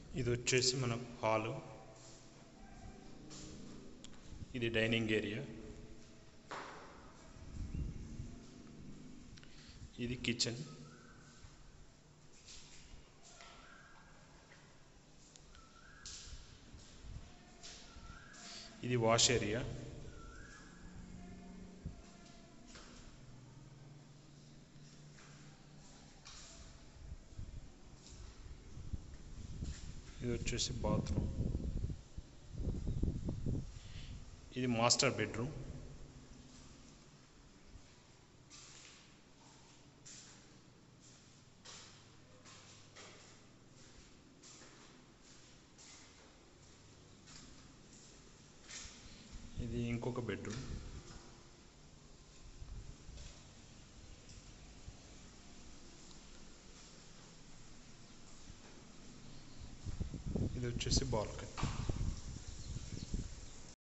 ఇది వచ్చేసి మన హాలు, ఇది డైనింగ్ ఏరియా, ఇది కిచెన్, ఇది వాష్ ఏరియా, ఇది వచ్చేసి బాత్రూమ్, ఇది మాస్టర్ బెడ్రూమ్, ఇది ఇంకొక బెడ్రూమ్, ఇది వచ్చేసి బాల్కనీ.